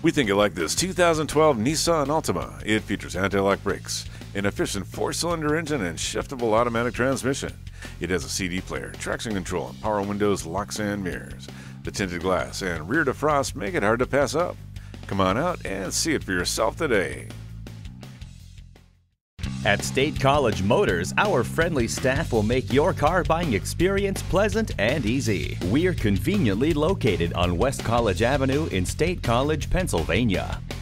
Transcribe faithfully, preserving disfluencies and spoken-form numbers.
We think you like this two thousand twelve Nissan Altima. It features anti-lock brakes, an efficient four-cylinder engine, and shiftable automatic transmission. It has a C D player, traction control, and power windows, locks, and mirrors. The tinted glass and rear defrost make it hard to pass up. Come on out and see it for yourself today. At State College Motors, our friendly staff will make your car buying experience pleasant and easy. We're conveniently located on West College Avenue in State College, Pennsylvania.